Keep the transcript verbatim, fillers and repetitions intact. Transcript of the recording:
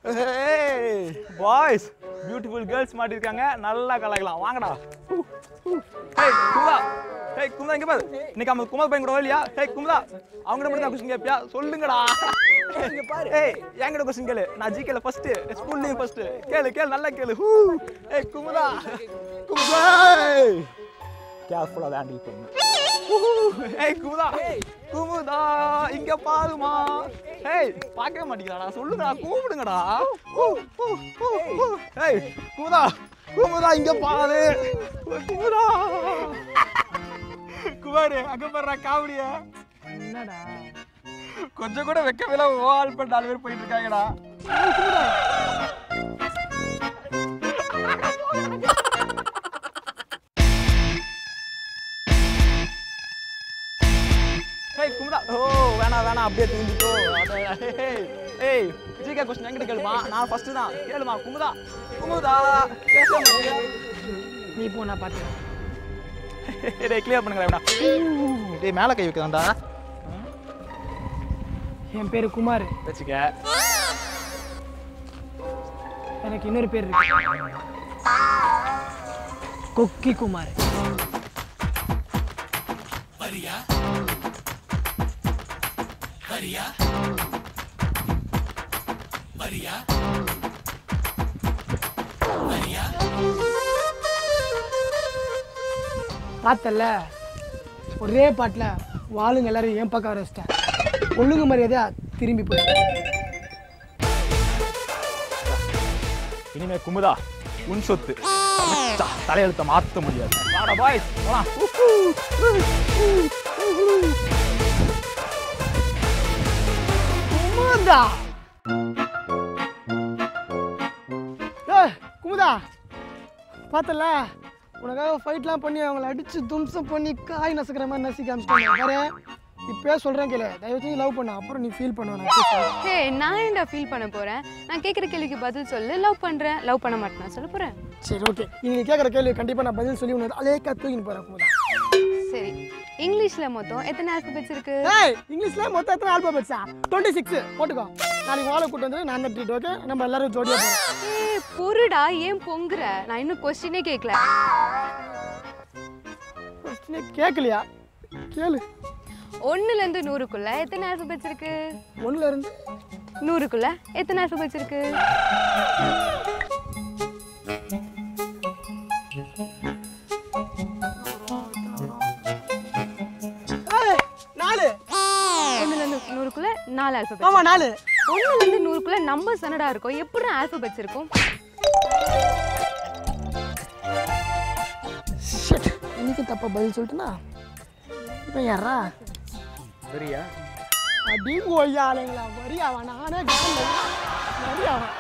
Boys beautiful girls மாட்டிருக்காங்க, நல்லா கலாய்க்கலாம். வாங்கடா. ஹேய் குமுதா, ஹேய் குமுதா இங்க பாரு. இன்னைக்கு நம்ம குமார் பையன் கூட வரலையா? ஹேய் குமுதா, அவங்க மட்டும் தான் क्वेश्चन கேப்பியா? சொல்லுங்கடா. இங்க பாரு. ஏய் என்கிட்ட क्वेश्चन கேளு. நான் ஜிகேல ஃபர்ஸ்ட், ஸ்கூல்லயும் ஃபர்ஸ்ட். கேளு கேளு நல்லா கேளு. ஏய் குமுதா. குமுதா. கேர்ஃபுல்லா ஹேண்டில் பண்ணு. ஏய் குமுதா. குமுதா இங்க பாருமா. ஏய் பார்க்கவே மாட்டீங்கடா. சொல்லுங்கடா, கூப்பிடுங்கடா. ஏய் குமுதா, குமுதா இங்க பாரு. குமுதா. குமார் அங்க பாருடா காமெடியா. என்னடா கொஞ்சம் கூட வெக்கவேல ஓல் பண்ண நாலு பேர் போயிட்டு இருக்காங்கடா. குமுதா. ஏய் குமுதா. ஓ வேணா வேணா அப்படியே தூங்கிட்டோ. ஏய் ஜிகே क्वेश्चन என்கிட்ட கேளுமா. நான் ஃபர்ஸ்ட் தான். கேளுமா குமுதா. குமுதா பேச மாட்டியா? நீ போ, நான் பார்த்துக்கிறேன். டேய் கிளியர் பண்ணுங்கடா. டேய் மேல கை வைக்கறடா. என் பேரு குமார். வெச்சுக்க. எனக்கு இன்னொரு பேர் இருக்கு, கொக்கி குமார். வரியா வரியா வரியா வரியா. பார்த்தல ஒரே பாட்டில் வாளுங்க எல்லாரும் என் பக்கம் வர வச்சிட்டேன். ஒழுங்கு மரியாதையா திரும்பி போய். இனிமே குமுதா உன் சொத்து. தலையெழுத்த மாத்த முடியாது. வாடா பாய்ஸ் போலாம். குமுதா. ஏய் குமுதா, பார்த்தல உனக்காக ஃபைட்லாம் பண்ணி அவங்கள அடிச்சு தும்சம் பண்ணி காய் நசுக்கிற மாதிரி நசுக்கி அனுப்பிச்சிட்டாங்க பாரு. இப்பயே சொல்றேன் கேளு, தயவு செஞ்சு லவ் பண்ண, அப்புறம் நீ ஃபீல் பண்ணுவேன். ஹே நான் ஏன்டா ஃபீல் பண்ண போறேன்? நான் கேட்குற கேள்விக்கு பதில் சொல்லு. லவ் பண்றேன், லவ் பண்ண மாட்டேன் சொல்ல போறேன். சரி ஓகே, நீ கேட்குற கேள்வி கண்டிப்பாக நான் பதில் சொல்லி உனக்கு அலேக்கா தூக்கின்னு போகிறேன் குமுதா. சரி, இங்கிலீஷ்ல மொத்தம் எத்தனை ஆல்பபெட்ஸ் இருக்கு? ஏய் இங்கிலீஷ்ல மொத்தம் எத்தனை ஆல்பபெட்ஸா? டுவெண்ட்டி சிக்ஸ் போட்டுக்கோ. நாளைக்கு வாழை கூட்டு வந்து நான் தான் ட்ரீட். ஓகே, நம்ம எல்லாரும் ஜோடியா போகிறோம். ஏய் பொறுடா, ஏன் பொங்குற? நான் இன்னும் கொஸ்டினே கேட்கல. கொஸ்டினே கேட்கலையா? கேளு. ஒன்னுல இருந்து நூறுக்குள்ள எத்தனை ஆல்பபெட்ஸ் இருக்கு? ஒன்னுல இருந்து நூறுக்குள்ள எத்தனை ஆல்பபெட்ஸ் இருக்கு? நாலு. ஒன்னுல இருந்து நூறுக்குள்ள நாலு ஆல்பபெட்ஸ். ஆமா நாலு. ஒன்னுல இருந்து நூறுக்குள்ள நம்பர் சனடா இருக்கும். எப்படி ஆல்பபெட்ஸ் இருக்கும்? ஷிட், இன்னைக்கு தப்பா பதில் சொல்லிட்டேனா? இப்போ யாரா சரியா? அடி ஓய்யாளுங்களா, வரியாவா? நானே கவனம் வரியாவா?